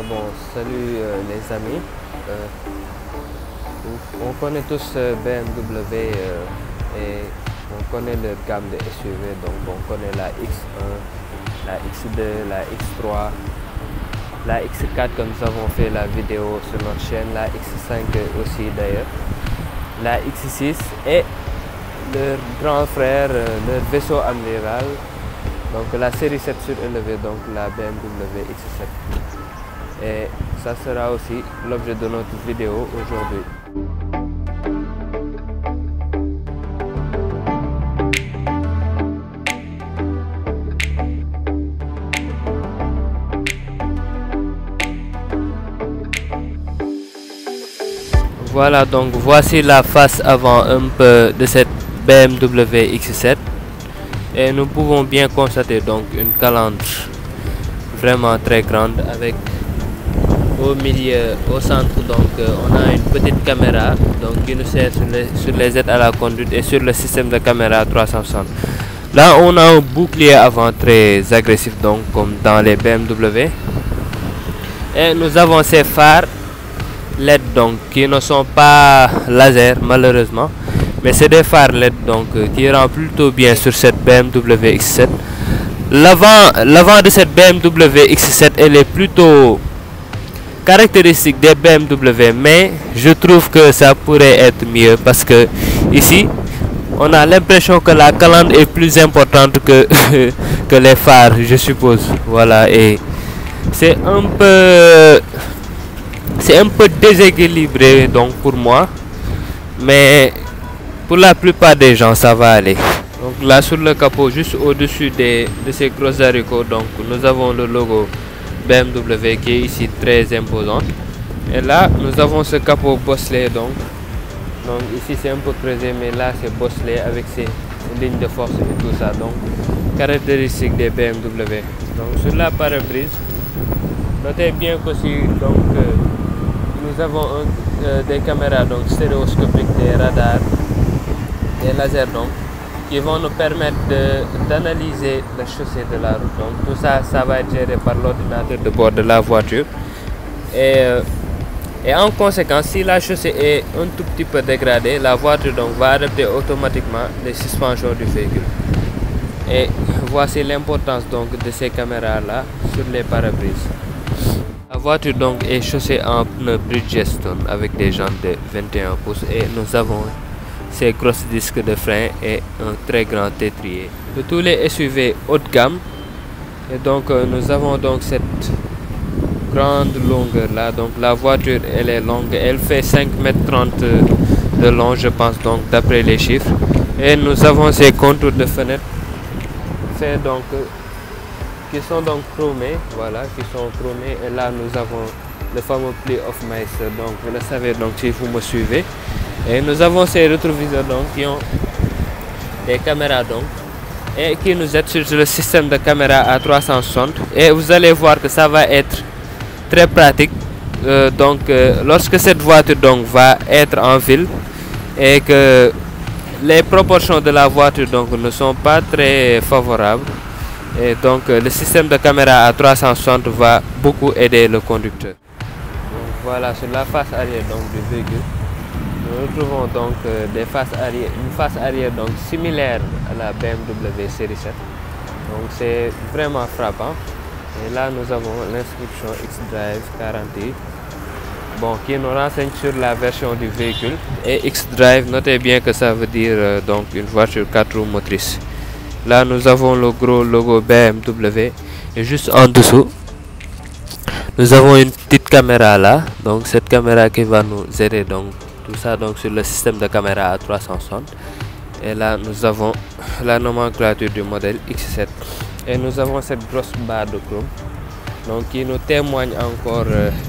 Bon, salut les amis. On connaît tous BMW et on connaît leur gamme de SUV. Donc on connaît la X1, la X2, la X3, la X4 comme nous avons fait la vidéo sur notre chaîne, la X5 aussi d'ailleurs, la X6 et leur grand frère, leur vaisseau amiral. Donc la série 7 surélevée, donc la BMW X7. Et ça sera aussi l'objet de notre vidéo aujourd'hui. Voilà, donc voici la face avant un peu de cette BMW X7. Et nous pouvons bien constater donc une calandre vraiment très grande avec au milieu, au centre, donc on a une petite caméra donc qui nous sert sur les aides à la conduite et sur le système de caméra 360. Là on a un bouclier avant très agressif, donc comme dans les BMW, et nous avons ces phares LED donc qui ne sont pas laser malheureusement, mais c'est des phares LED donc qui rendent plutôt bien sur cette BMW X7. L'avant de cette BMW X7 elle est plutôt caractéristique des BMW, mais je trouve que ça pourrait être mieux parce que ici on a l'impression que la calandre est plus importante que que les phares, je suppose. Voilà, et c'est un peu déséquilibré donc pour moi, mais pour la plupart des gens ça va aller. Donc là sur le capot, juste au-dessus de ces gros haricots, donc nous avons le logo BMW qui est ici très imposant. Et là nous avons ce capot bosselé, donc ici c'est un peu creusé, mais là c'est bosselé avec ses lignes de force et tout ça, donc caractéristique des BMW. Donc sur la pare-brise, notez bien qu'aussi donc nous avons des caméras donc stéréoscopiques, des radars, des lasers donc qui vont nous permettre d'analyser la chaussée de la route. Donc tout ça, ça va être géré par l'ordinateur de bord de la voiture. Et en conséquence, si la chaussée est un tout petit peu dégradée, la voiture donc va adapter automatiquement les suspensions du véhicule. Et voici l'importance donc de ces caméras là sur les pare-brises. La voiture donc est chaussée en pneus Bridgestone avec des jantes de 21 pouces et nous avons ces grosses disques de frein et un très grand étrier. De tous les SUV haut de gamme, et donc nous avons donc cette grande longueur là, donc la voiture elle est longue, elle fait 5,30 m de long je pense, donc d'après les chiffres, et nous avons ces contours de fenêtres faits donc qui sont donc chromés, voilà, qui sont chromés, et là nous avons le fameux pli of Meister, donc vous le savez donc si vous me suivez. Et nous avons ces rétroviseurs donc qui ont des caméras donc et qui nous aident sur le système de caméra à 360, et vous allez voir que ça va être très pratique lorsque cette voiture donc va être en ville et que les proportions de la voiture donc ne sont pas très favorables, et donc le système de caméra à 360 va beaucoup aider le conducteur. Donc voilà, sur la face arrière donc du véhicule, nous retrouvons donc une face arrière donc similaire à la BMW série 7. Donc c'est vraiment frappant. Et là nous avons l'inscription X-Drive Guarantee, bon, qui nous renseigne sur la version du véhicule. Et X-Drive, notez bien que ça veut dire donc une voiture 4 roues motrices. Là nous avons le gros logo BMW, et juste en dessous nous avons une petite caméra là, donc cette caméra qui va nous aider donc tout ça donc sur le système de caméra à 360. Et là nous avons la nomenclature du modèle X7, et nous avons cette grosse barre de chrome donc qui nous témoigne encore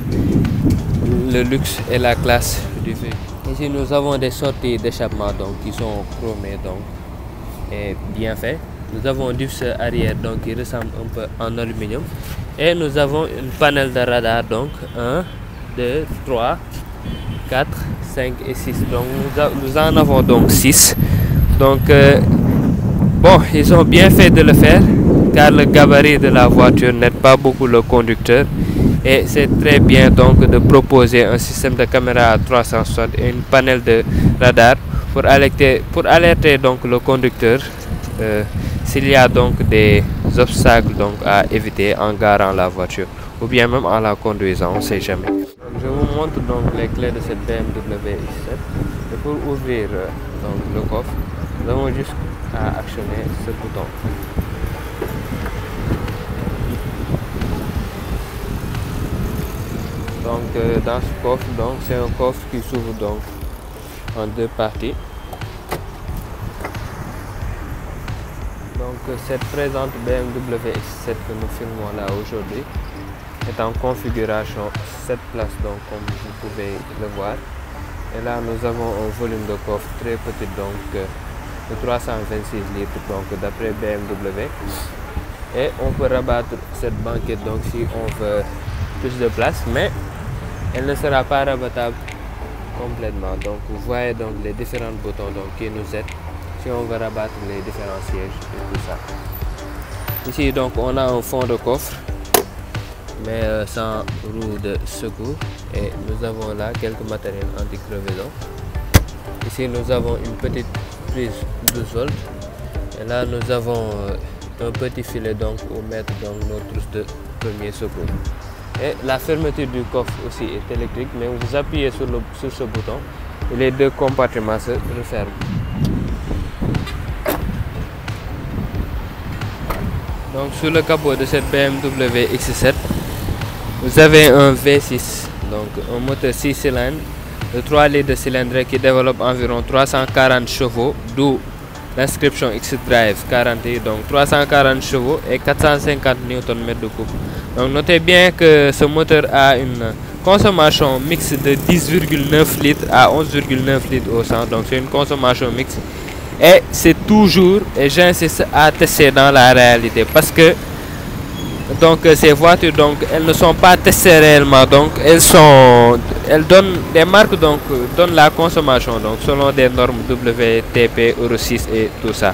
le luxe et la classe du véhicule. Ici nous avons des sorties d'échappement donc qui sont chromées donc et bien fait. Nous avons un diffus arrière donc qui ressemble un peu en aluminium, et nous avons une panel de radar donc 1, 2, 3, 4, 5 et 6. Donc nous en avons donc 6. Donc bon, ils ont bien fait de le faire car le gabarit de la voiture n'aide pas beaucoup le conducteur, et c'est très bien donc de proposer un système de caméra à 360 et une panel de radar pour alerter donc le conducteur s'il y a donc des obstacles donc à éviter en garant la voiture ou bien même en la conduisant, on ne sait jamais. Donc, je vous montre donc les clés de cette BMW X7 et pour ouvrir donc le coffre, nous avons juste à actionner ce bouton. Donc dans ce coffre, donc c'est un coffre qui s'ouvre donc en deux parties. Donc cette présente BMW X7 que nous filmons là aujourd'hui est en configuration 7 places, donc comme vous pouvez le voir. Et là nous avons un volume de coffre très petit, donc de 326 litres donc d'après BMW. Et on peut rabattre cette banquette donc si on veut plus de place, mais elle ne sera pas rabattable complètement. Donc vous voyez donc les différents boutons donc qui nous aident si on veut rabattre les différents sièges et tout ça. Ici donc on a un fond de coffre mais sans roue de secours, et nous avons là quelques matériels anti-crevaison. Ici nous avons une petite prise 12 volts et là nous avons un petit filet donc pour mettre donc nos trousses de premier secours. Et la fermeture du coffre aussi est électrique, mais vous appuyez sur ce bouton et les deux compartiments se referment. Donc sur le capot de cette BMW X7, vous avez un V6, donc un moteur 6 cylindres de 3 litres de cylindrée qui développe environ 340 chevaux, d'où l'inscription X-Drive 40, donc 340 chevaux et 450 Nm de couple. Donc notez bien que ce moteur a une consommation mixte de 10,9 litres à 11,9 litres au 100, donc c'est une consommation mixte. Et c'est toujours, et j'insiste, à tester dans la réalité, parce que donc ces voitures donc elles ne sont pas testées réellement, donc elles donnent des marques, donc donnent la consommation donc selon des normes WTP, Euro 6 et tout ça.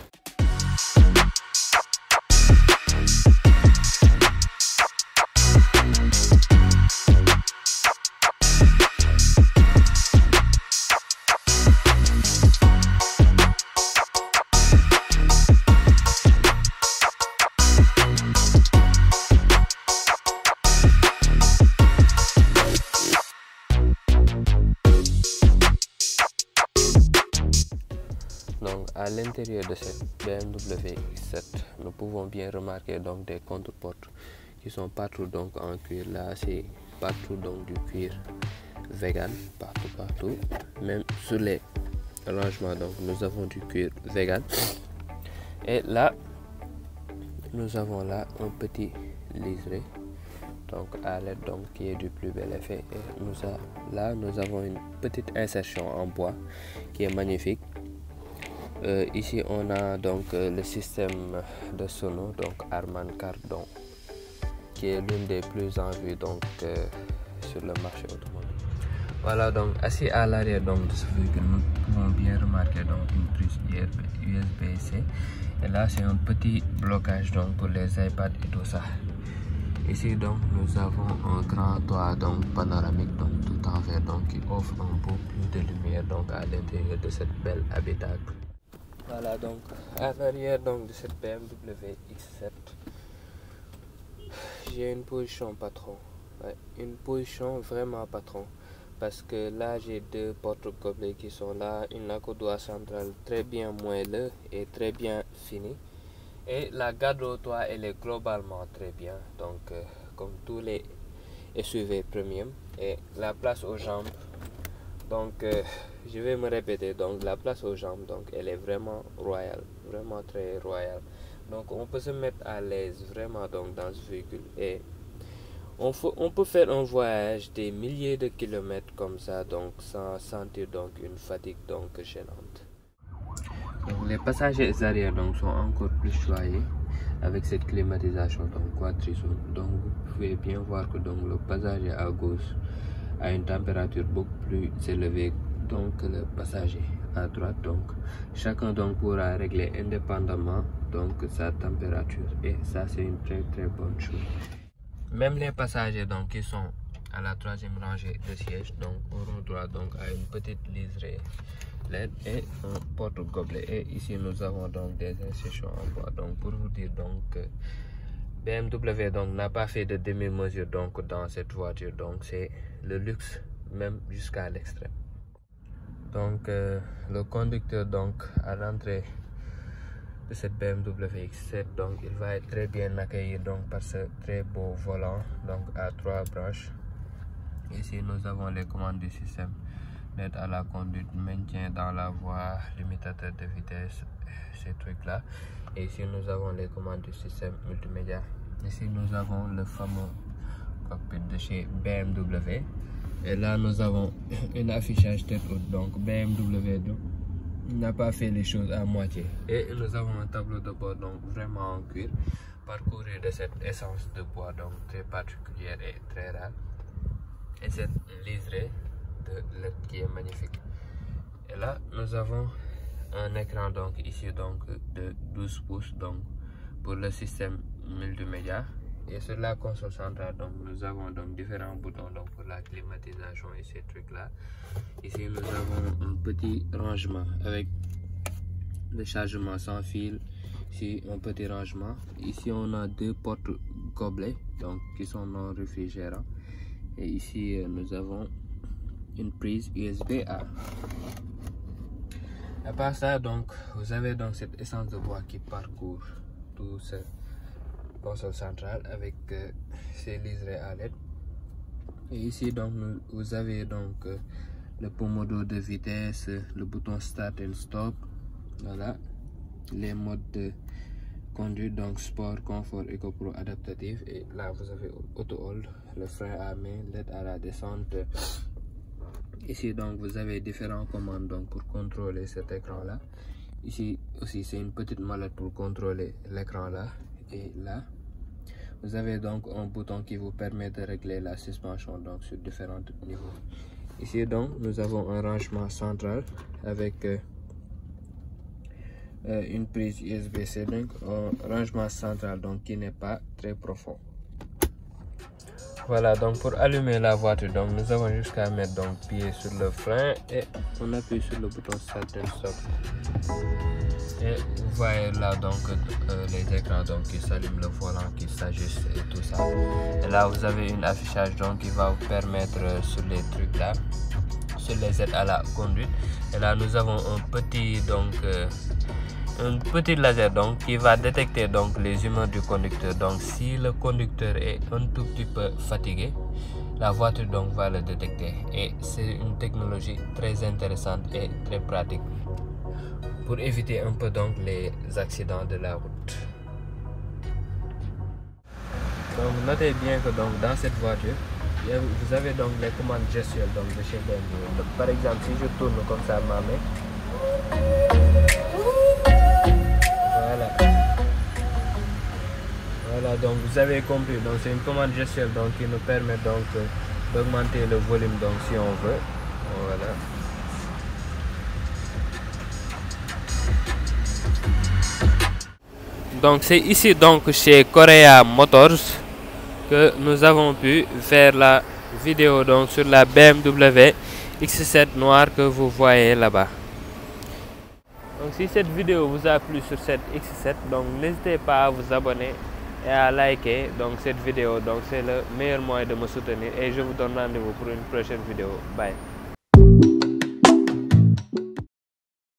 Donc à l'intérieur de cette BMW X7, nous pouvons bien remarquer donc des contre-portes qui sont partout donc en cuir. Là c'est partout donc du cuir vegan, partout. Même sur les rangements donc nous avons du cuir vegan. Et là nous avons là un petit liseré donc à l'aide donc qui est du plus bel effet. Et là nous avons une petite insertion en bois qui est magnifique. Ici on a donc le système de sono donc Harman Kardon qui est l'une des plus en vue donc sur le marché automobile. Voilà, donc assis à l'arrière donc de ce véhicule, nous pouvons bien remarquer donc une prise USB-C, et là c'est un petit blocage donc pour les iPads et tout ça. Ici donc nous avons un grand toit donc panoramique donc tout en verre donc qui offre un beau plus de lumière donc à l'intérieur de cette belle habitacle. Voilà, donc à l'arrière donc de cette BMW X7, j'ai une position patron, une position vraiment patron, parce que là j'ai deux portes gobelets qui sont là, une accoudoir centrale très bien moelleux et très bien finie, et la garde au toit elle est globalement très bien, donc comme tous les SUV premium. Et la place aux jambes, donc je vais me répéter, donc la place aux jambes donc elle est vraiment royale, vraiment très royale, donc on peut se mettre à l'aise vraiment donc dans ce véhicule, et on peut faire un voyage des milliers de kilomètres comme ça donc sans sentir donc une fatigue donc gênante. Donc les passagers arrière donc sont encore plus choyés avec cette climatisation donc quadrison. Donc vous pouvez bien voir que donc le passager à gauche a une température beaucoup plus élevée donc que le passager à droite, donc chacun donc pourra régler indépendamment donc sa température, et ça c'est une très bonne chose. même les passagers donc qui sont à la troisième rangée de sièges donc auront droit donc à une petite liseré LED et un porte-gobelet. Et ici nous avons donc des instructions en bois. Donc pour vous dire donc que BMW donc n'a pas fait de demi-mesure donc dans cette voiture, donc c'est le luxe même jusqu'à l'extrême. Donc le conducteur donc à l'entrée de cette BMW X7 donc il va être très bien accueilli donc par ce très beau volant donc à 3 branches. Ici nous avons les commandes du système d'aide à la conduite, maintien dans la voie, limitateur de vitesse, ces trucs là. Et ici nous avons les commandes du système multimédia. Ici nous avons le fameux cockpit de chez BMW. Et là nous avons un affichage tête haute, donc BMW n'a pas fait les choses à moitié. Et nous avons un tableau de bord donc vraiment en cuir, parcouru de cette essence de bois donc très particulière et très rare. Et cette liseré de LED qui est magnifique. Et là nous avons un écran donc ici donc de 12 pouces donc pour le système multimédia. Et sur la console centrale donc nous avons donc différents boutons donc pour la climatisation et ces trucs là. Ici nous avons un petit rangement avec le chargement sans fil. Ici un petit rangement. Ici on a deux portes gobelets donc qui sont non réfrigérants. Et ici nous avons une prise USB-A. À part ça donc vous avez donc cette essence de bois qui parcourt tout ce console centrale avec ces liserés à LED. Et ici donc vous avez donc le pomodoro de vitesse, le bouton start and stop, voilà, les modes de conduite donc sport, confort, Eco Pro, adaptatif. Et là vous avez auto hold, le frein à main, l'aide à la descente. Ici donc vous avez différentes commandes donc pour contrôler cet écran là. Ici aussi c'est une petite mallette pour contrôler l'écran là. Et là vous avez donc un bouton qui vous permet de régler la suspension donc sur différents niveaux. Ici donc nous avons un rangement central avec une prise USB-C, donc un rangement central donc qui n'est pas très profond. Voilà, donc pour allumer la voiture donc nous avons jusqu'à mettre donc pied sur le frein et on appuie sur le bouton start and stop. Et vous voyez là donc les écrans donc qui s'allument, le volant qui s'ajuste et tout ça. Et là vous avez une affichage donc qui va vous permettre sur les trucs là, sur les aides à la conduite. Et là nous avons un petit donc un petit laser donc qui va détecter donc les humeurs du conducteur. Donc si le conducteur est un tout petit peu fatigué, la voiture donc va le détecter. Et c'est une technologie très intéressante et très pratique pour éviter un peu donc les accidents de la route. Donc notez bien que donc dans cette voiture vous avez donc les commandes gestuelles donc de chez BMW. Par exemple si je tourne comme ça ma main, voilà donc vous avez compris, donc c'est une commande gestuelle donc qui nous permet donc d'augmenter le volume donc si on veut. Voilà. Donc c'est ici donc chez Korea Motors que nous avons pu faire la vidéo donc sur la BMW X7 noire que vous voyez là-bas. Donc si cette vidéo vous a plu sur cette X7, donc n'hésitez pas à vous abonner et à liker donc cette vidéo. Donc c'est le meilleur moyen de me soutenir et je vous donne rendez-vous pour une prochaine vidéo. Bye.